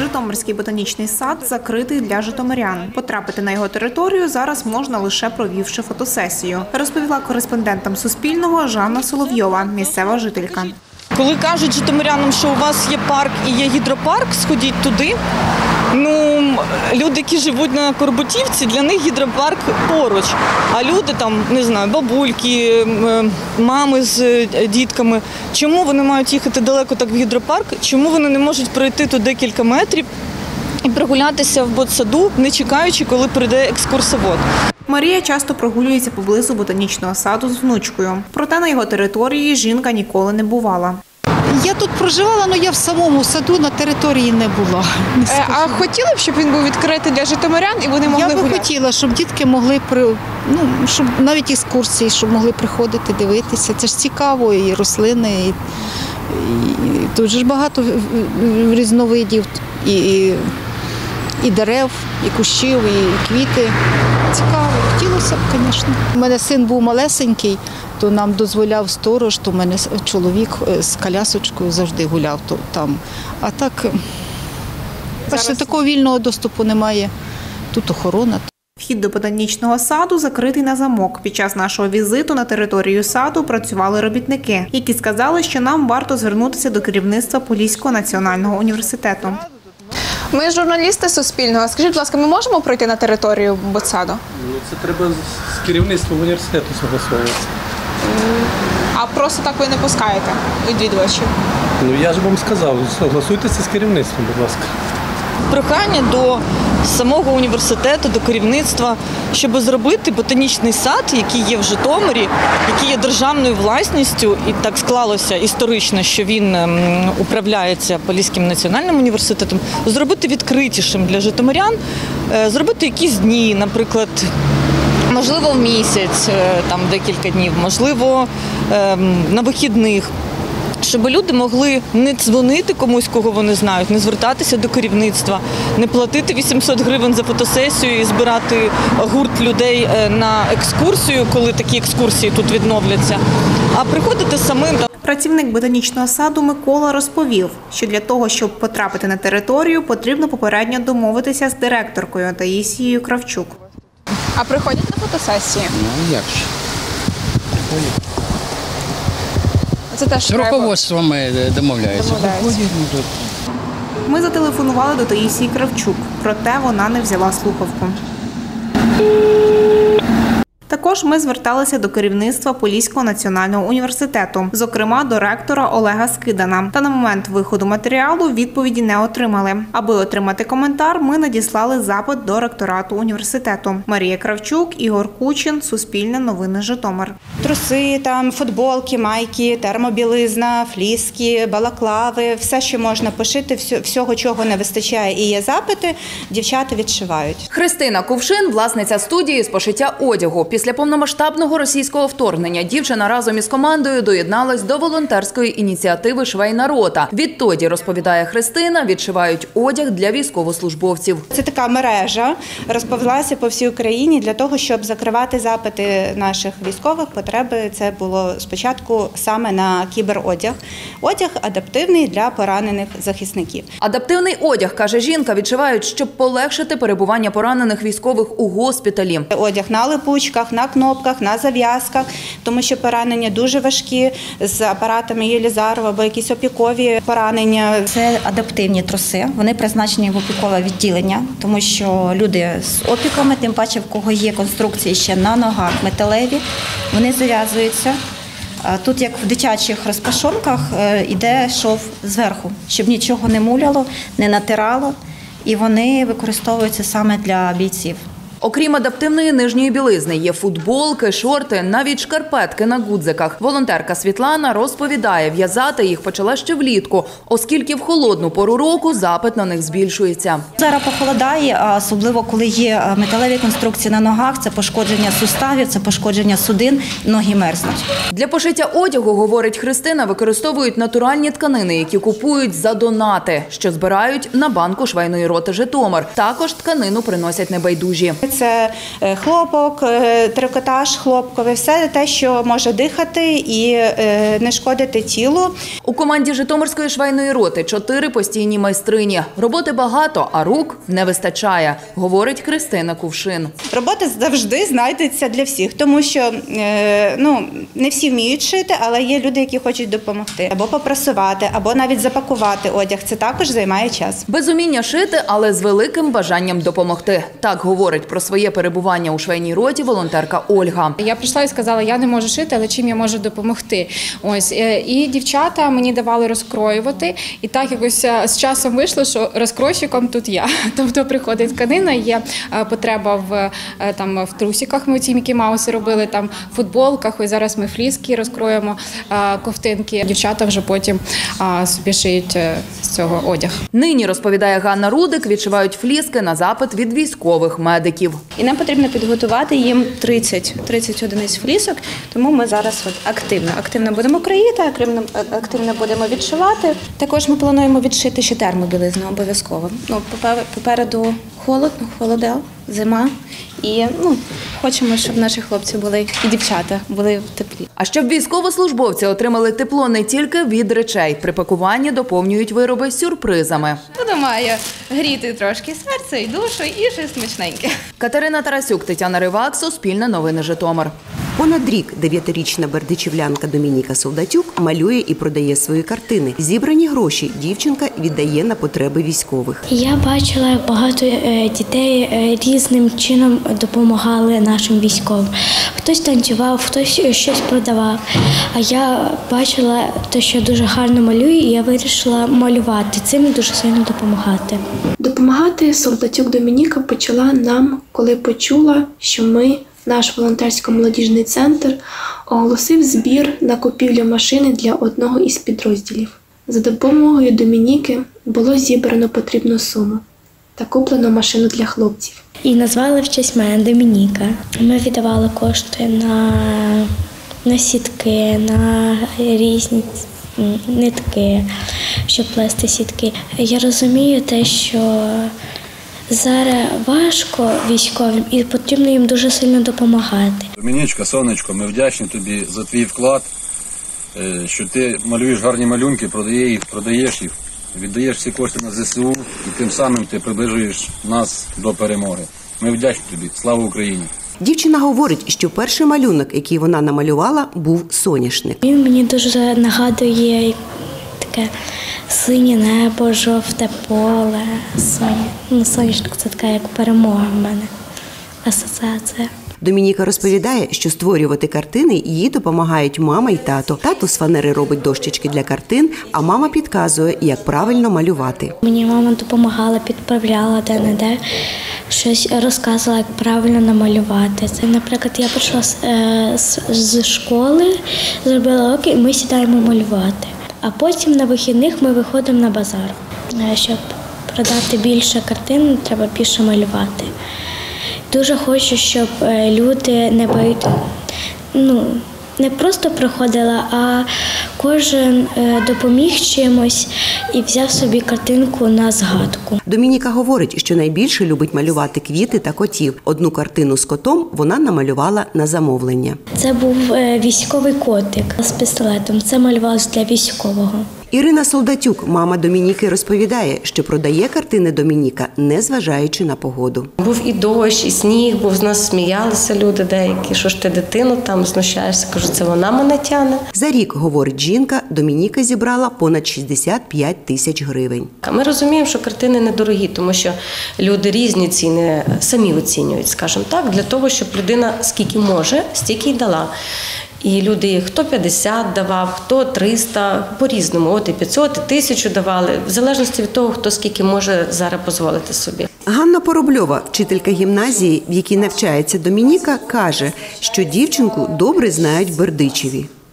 Житомирський ботанічний сад закритий для житомирян. Потрапити на його територію зараз можна лише провівши фотосесію, розповіла кореспондентам Суспільного Жанна Соловйова, місцева жителька. Коли кажуть житомирянам, що у вас є парк і є гідропарк, сходіть туди. Люди, які живуть на Корбутівці, для них гідропарк поруч. А люди там, не знаю, бабульки, мами з дітками, чому вони мають їхати далеко так в гідропарк? Чому вони не можуть пройти тут декілька метрів і прогулятися в ботсаду, не чекаючи, коли прийде екскурсовод? Марія часто прогулюється поблизу ботанічного саду з внучкою. Проте на його території жінка ніколи не бувала. Я тут проживала, але я в самому саду на території не була. А хотіли б, щоб він був відкритий для житомирян і вони могли гуляти? Я би хотіла, щоб дітки могли, щоб навіть екскурсії, щоб могли приходити, дивитися. Це ж цікаво, і рослини, і тут ж багато різновидів, і дерев, і кущів, і квіти. Цікаво, хотілося б, звісно. У мене син був малесенький, то нам дозволяв сторож, то в мене чоловік з колясочкою завжди гуляв там. А так, бачите, такого вільного доступу немає. Тут охорона. Вхід до ботанічного саду закритий на замок. Під час нашого візиту на територію саду працювали робітники, які сказали, що нам варто звернутися до керівництва Поліського національного університету. Ми журналісти Суспільного. Скажіть, будь ласка, ми можемо пройти на територію ботсаду? Це треба з керівництвом університету согласовувати. А просто так ви не пускаєте відвідувачів? Я ж вам сказав, согласуйтеся з керівництвом, будь ласка. Прохання до самого університету, до керівництва, щоб зробити ботанічний сад, який є в Житомирі, який є державною власністю, і так склалося історично, що він управляється Поліським національним університетом, зробити відкритішим для житомирян, зробити якісь дні, наприклад, можливо, в місяць, там декілька днів, можливо, на вихідних. Щоб люди могли не дзвонити комусь, кого вони знають, не звертатися до керівництва, не платити 800 гривень за фотосесію і збирати гурт людей на екскурсію, коли такі екскурсії тут відновляться, а приходити самим. Працівник ботанічного саду Микола розповів, що для того, щоб потрапити на територію, потрібно попередньо домовитися з директоркою Таїсією Кравчук. А приходять на фотосесії? Як ж? Це теж з руководством домовляються. Ми зателефонували до Таїсії Кравчук, проте вона не взяла слухавку. Також ми зверталися до керівництва Поліського національного університету, зокрема до ректора Олега Скидана. Та на момент виходу матеріалу відповіді не отримали. Аби отримати коментар, ми надіслали запит до ректорату університету. Марія Кравчук, Ігор Кучин, Суспільне новини, Житомир. Труси, футболки, майки, термобілизна, фліски, балаклави, все, що можна пошити, всього, чого не вистачає і є запити, дівчата відшивають. Христина Кувшин – власниця студії з пошиття одягу. Після повномасштабного російського вторгнення дівчина разом із командою доєдналась до волонтерської ініціативи «Швейна рота». Відтоді, розповідає Христина, відшивають одяг для військовослужбовців. Це така мережа, розповзлася по всій Україні для того, щоб закривати запити наших військових. Потреби це було спочатку саме на кіберодяг. Одяг адаптивний для поранених захисників. Адаптивний одяг, каже жінка, відшивають, щоб полегшити перебування поранених військових у госпіталі. Одяг на липучках, на кнопках, на зав'язках, тому що поранення дуже важкі з апаратами Єлізарова або якісь опікові поранення. Це адаптивні труси, вони призначені в опікове відділення, тому що люди з опіками, тим паче в кого є конструкції ще на ногах металеві, вони зав'язуються. Тут, як в дитячих розпашонках, йде шов зверху, щоб нічого не муляло, не натирало, і вони використовуються саме для бійців. Окрім адаптивної нижньої білизни, є футболки, шорти, навіть шкарпетки на гудзиках. Волонтерка Світлана розповідає, в'язати їх почала ще влітку, оскільки в холодну пору року запит на них збільшується. Зараз похолодає, особливо коли є металеві конструкції на ногах, це пошкодження суставів, це пошкодження судин, ноги мерзнуть. Для пошиття одягу, говорить Христина, використовують натуральні тканини, які купують за донати, що збирають на банку швейної роти «Житомир». Також тканину приносять небайдужі. це хлопок, трикотаж хлопковий, все те, що може дихати і не шкодити тілу. У команді Житомирської швейної роти 4 постійні майстрині. Роботи багато, а рук не вистачає, говорить Христина Кувшин. Робота завжди знайдеться для всіх, тому що не всі вміють шити, але є люди, які хочуть допомогти. Або попрасувати, або навіть запакувати одяг. Це також займає час. Без уміння шити, але з великим бажанням допомогти. Так говорить про своє перебування у швейній роті волонтерка Ольга. Я прийшла і сказала, я не можу шити, але чим я можу допомогти. Ось. І дівчата мені давали розкроювати. І так якось з часом вийшло, що розкройщиком тут я. Тобто приходить тканина, є потреба в трусиках, ми ці Мікі Мауси робили, там в футболках, ось зараз ми фліски розкроємо, ковтинки. Дівчата вже потім собі шиють з цього одяг. Нині, розповідає Ганна Рудик, відшивають фліски на запит від військових медиків. І нам потрібно підготувати їм 30 одиниць флісок, тому ми зараз активно будемо кроїти, активно будемо відшивати. Також ми плануємо відшити ще термобілизну обов'язково. Попереду холодел, зима і хочемо, щоб наші хлопці були і дівчата були в теплі. А щоб військовослужбовці отримали тепло не тільки від речей, при пакуванні доповнюють вироби сюрпризами. Воно має гріти трошки серце і душу, і щось смачненьке. Катерина Тарасюк, Тетяна Ривак, Суспільне новини Житомир. Понад рік 9-річна бердичівлянка Домініка Солдатюк малює і продає свої картини. Зібрані гроші дівчинка віддає на потреби військових. Я бачила, як багато дітей різним чином допомагали нашим військовим. Хтось танцював, хтось щось продавав. А я бачила те, що дуже гарно малюю, і я вирішила малювати. Цим дуже сильно допомагати. Допомагати Солдатюк Домініка почала нам, коли почула, що наш волонтерсько-молодіжний центр оголосив збір на купівлю машини для одного із підрозділів. За допомогою Домініки було зібрано потрібну суму та куплено машину для хлопців. І назвали в честь мене Домініка. Ми віддавали кошти на сітки, на різні нитки, щоб плести сітки. Я розумію те, що зараз важко військовим і потрібно їм дуже сильно допомагати. Домінічка, сонечко, ми вдячні тобі за твій вклад, що ти малюєш гарні малюнки, продаєш їх, віддаєш всі кошти на ЗСУ і тим самим ти приближуєш нас до перемоги. Ми вдячні тобі. Слава Україні! Дівчина говорить, що перший малюнок, який вона намалювала, був соняшник. Він мені дуже нагадує таке синє небо, жовте поле, соняшник – це така як перемога в мене, асоціація. Домініка розповідає, що створювати картини їй допомагають мама й тато. Тато з фанери робить дощечки для картин, а мама підказує, як правильно малювати. Мені мама допомагала, підправляла де-не-де, щось розказувала, як правильно намалювати. Це, наприклад, я прийшла з школи, зробила уроки, і ми сідаємо малювати. А потім на вихідних ми виходимо на базар. Щоб продати більше картин, треба більше малювати. Дуже хочу, щоб люди не просто приходили, а кожен допоміг чимось і взяв собі картинку на згадку. Домініка говорить, що найбільше любить малювати квіти та котів. Одну картину з котом вона намалювала на замовлення. Це був військовий котик з пістолетом. Це малювалось для військового. Ірина Солдатюк, мама Домініки, розповідає, що продає картини Домініка, не зважаючи на погоду. Був і дощ, і сніг, бо з нас сміялися люди деякі, що ж ти дитину там знущаєшся. Кажу, це вона мене тягне. За рік, говорить жінка, Домініка зібрала понад 65 тисяч гривень. Ми розуміємо, що картини недорогі, тому що люди різні ціни самі оцінюють, скажімо так, для того, щоб людина скільки може, стільки й дала. І люди, хто 50 давав, хто 300, по-різному, от і 500, і 1000 давали, в залежності від того, хто скільки може зараз дозволити собі. Ганна Поробльова, вчителька гімназії, в якій навчається Домініка, каже, що дівчинку добре знають в Бердичеві.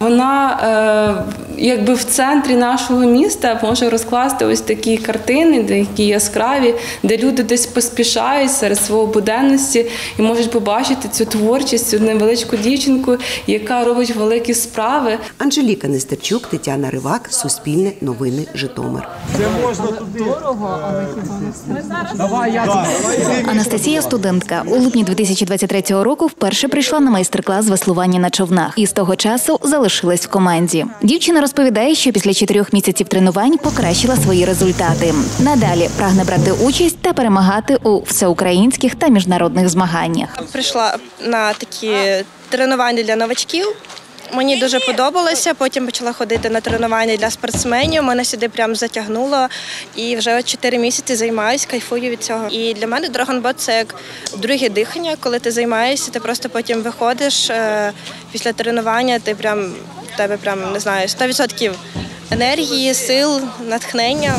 Вона якби в центрі нашого міста може розкласти ось такі картини, які яскраві, де люди десь поспішають серед свого буденності і можуть побачити цю творчість, цю невеличку дівчинку, яка робить великі справи. Анжеліка Нестерчук, Тетяна Ривак, Суспільне новини, Житомир. Це можна дорого, але хіба не Анастасія – студентка. У липні 2023 року вперше прийшла на майстер-клас з веслування на човнах. І з того часу залишилась в команді. Дівчина розповідає, що після 4 місяців тренувань покращила свої результати. Надалі прагне брати участь та перемагати у всеукраїнських та міжнародних змаганнях. Прийшла на такі тренування для новачків. Мені дуже подобалося, потім почала ходити на тренування для спортсменів, мене сюди прям затягнуло і вже 4 місяці займаюся, кайфую від цього. І для мене драгонбот – це як друге дихання, коли ти займаєшся, ти просто потім виходиш після тренування, в тебе прям, не знаю, 100% енергії, сил, натхнення.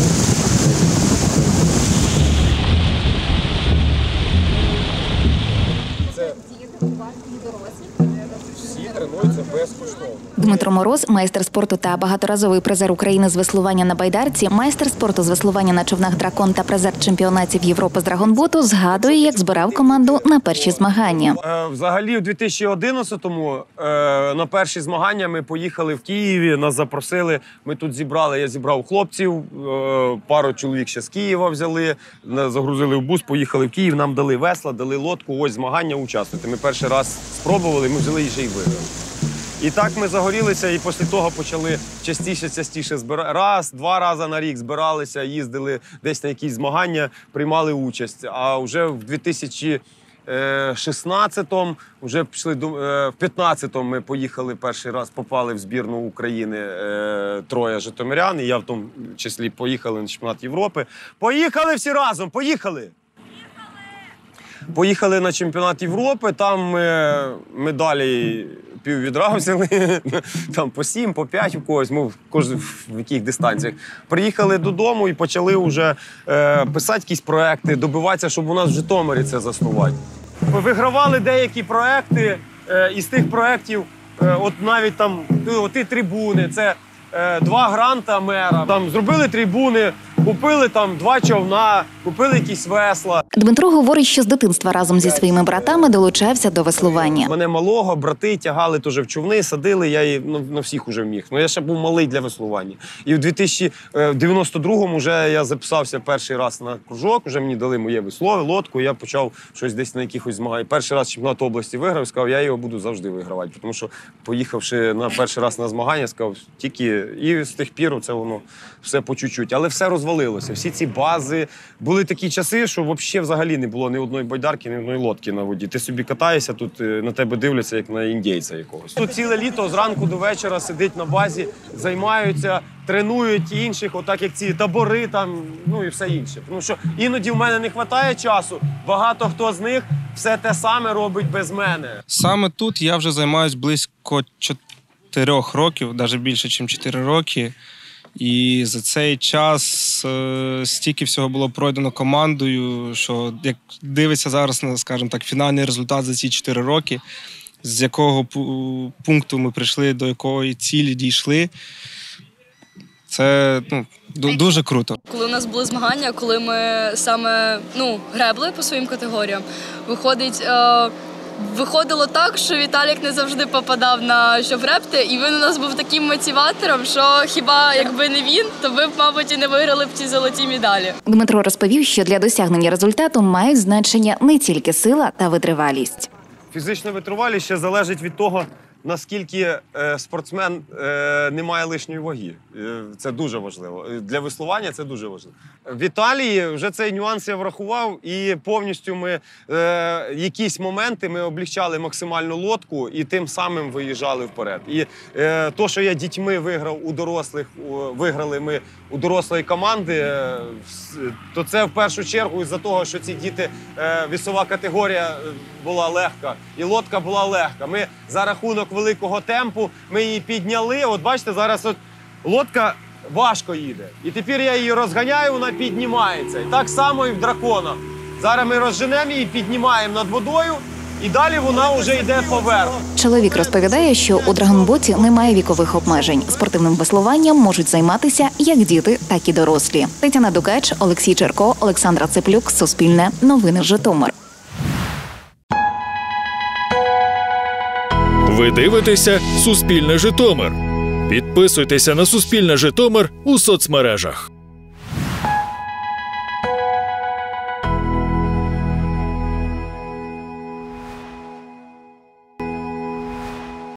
Дмитро Мороз – майстер спорту та багаторазовий призер України з веслування на байдарці, майстер спорту з веслування на човнах «Дракон» та призер чемпіонатів Європи з драгонботу, згадує, як збирав команду на перші змагання. Взагалі, у 2011-му на перші змагання ми поїхали в Києві, нас запросили, ми тут зібрали, я зібрав хлопців, пару чоловік ще з Києва взяли, загрузили в бус, поїхали в Київ, нам дали весла, дали лодку, ось змагання учасники. Ми перший раз спробували, ми взяли і ще й виграли. І так ми загорілися, і після того почали частіше збирати. Раз, 2 рази на рік збиралися, їздили десь на якісь змагання, приймали участь. А вже в 2016-му, вже пішли, в 15-му ми поїхали перший раз, попали в збірну України 3 житомирян, і я в тому числі поїхали на чемпіонат Європи. Поїхали всі разом, поїхали! Поїхали на чемпіонат Європи, там ми медалі піввідра взяли, там по 7, по 5 у когось, ми в яких дистанціях. Приїхали додому і почали вже писати якісь проекти, добиватися, щоб у нас в Житомирі це заснувати. Вигравали деякі проекти, із тих проєктів, от навіть там, оті трибуни, це 2 гранта мера, там зробили трибуни, купили там 2 човна, купили якісь весла. Дмитро говорить, що з дитинства разом зі своїми братами долучався до веслування. Мене малого брати тягали теж в човни, садили, я на всіх уже міг. Ну, я ще був малий для веслування. І в 92-му вже я записався перший раз на кружок, вже мені дали моє весло, лодку, я почав щось десь на якихось змаганнях. Перший раз чемпіонат області виграв, сказав, я його буду завжди вигравати. Тому що, поїхавши на перший раз на змагання, сказав, тільки і з тих пір це воно все по чуть-чуть. Але все розвалилося. Всі ці бази. Були такі часи, що взагалі не було ні одної байдарки, ні одної лодки на воді. Ти собі катаєшся, тут на тебе дивляться, як на індійця якогось. Тут ціле літо зранку до вечора сидить на базі, займаються, тренують інших, отак як ці табори там, ну і все інше. Тому що іноді в мене не вистачає часу, багато хто з них все те саме робить без мене. Саме тут я вже займаюся близько 4 років, навіть більше, ніж 4 роки. І за цей час стільки всього було пройдено командою, що як дивиться зараз на, скажімо так, фінальний результат за ці 4 роки, з якого пункту ми прийшли, до якої цілі дійшли, це дуже круто. Коли у нас були змагання, коли ми саме гребли по своїм категоріям, виходило так, що Віталік не завжди попадав на що гребти, і він у нас був таким мотиватором, що хіба якби не він, то ви б, мабуть, і не виграли б ці золоті медалі. Дмитро розповів, що для досягнення результату мають значення не тільки сила та витривалість. Фізична витривалість ще залежить від того, наскільки спортсмен не має лишньої ваги. Це дуже важливо. Для веслування це дуже важливо. В Італії вже цей нюанс я врахував, і повністю ми якісь моменти ми облегчали максимально лодку і тим самим виїжджали вперед. І то, що я дітьми виграв у дорослих, виграли ми у дорослої команди, то це в першу чергу із-за того, що ці діти, вісова категорія була легка і лодка була легка. Ми за рахунок великого темпу, ми її підняли. От бачите, зараз от лодка важко їде. І тепер я її розганяю, вона піднімається. І так само і в дракона. Зараз ми розженемо її, піднімаємо над водою, і далі вона вже йде поверх. Чоловік розповідає, що у драгонботі немає вікових обмежень. Спортивним веслуванням можуть займатися як діти, так і дорослі. Тетяна Дукач, Олексій Черко, Олександра Цеплюк, Суспільне, Новини Житомир. Ви дивитеся «Суспільне Житомир». Підписуйтеся на «Суспільне Житомир» у соцмережах.